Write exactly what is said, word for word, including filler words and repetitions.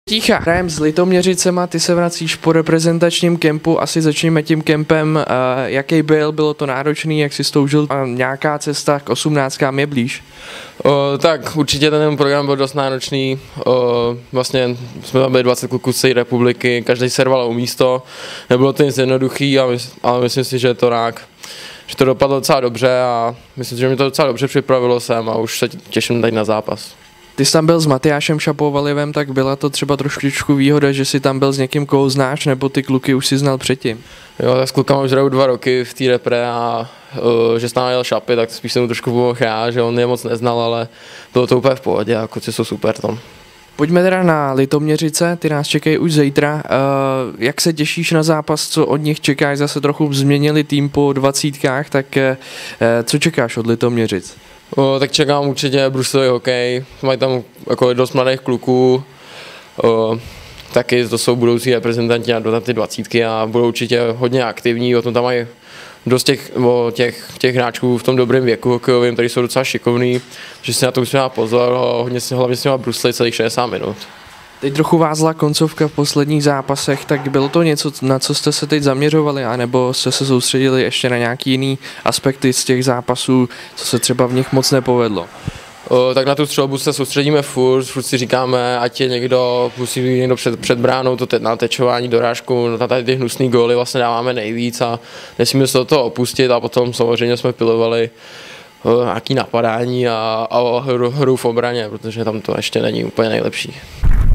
Tícha, hrajem s Litoměřicema, ty se vracíš po reprezentačním kempu, asi začneme tím kempem, uh, jaký byl, bylo to náročný, jak jsi stoužil, a nějaká cesta k osmnáctkám je blíž? O, tak určitě ten program byl dost náročný, o, vlastně jsme tam byli dvacet kluků z celé republiky, každý serval o místo, nebylo to nic jednoduchý, ale, ale myslím si, že to rák, že to dopadlo docela dobře a myslím si, že mi to docela dobře připravilo sem a už se těším teď na zápas. Ty jsi tam byl s Matyášem Šapovalivem, tak byla to třeba trošku výhoda, že jsi tam byl s někým, koho znáš, nebo ty kluky už si znal předtím? Jo, tak s klukama už hraju dva roky v té repre a uh, že s námi jel Šapy, tak spíš jsem mu trošku pomohl já, že on je moc neznal, ale bylo to úplně v pohodě a kluci jsou super tam. Pojďme teda na Litoměřice, ty nás čekají už zítra. Uh, jak se těšíš na zápas, co od nich čekáš? Zase trochu změnili tým po dvacítkách, tak uh, co čekáš od Litoměřic? O, tak čekám určitě bruslový hokej, mají tam jako dost mladých kluků, o, taky to jsou budoucí reprezentanti na ty dvacítky a budou určitě hodně aktivní, o tom tam mají dost těch, o, těch, těch hráčů v tom dobrém věku hokejovým, kteří jsou docela šikovní, že si na to musíme dát pozor, hodně si hlavně s nimi bruslit celých šedesát minut. Teď trochu vázla koncovka v posledních zápasech, tak bylo to něco, na co jste se teď zaměřovali, anebo jste se soustředili ještě na nějaký jiný aspekty z těch zápasů, co se třeba v nich moc nepovedlo? O, tak na tu střelbu se soustředíme furt, furt si říkáme, ať je někdo, musí být někdo před, před bránou, to te, natečování, dorážku, na tady ty hnusný góly vlastně dáváme nejvíc a nesmíme se do toho opustit a potom samozřejmě jsme pilovali o, nějaký napadání a, a hru, hru v obraně, protože tam to ještě není úplně nejlepší.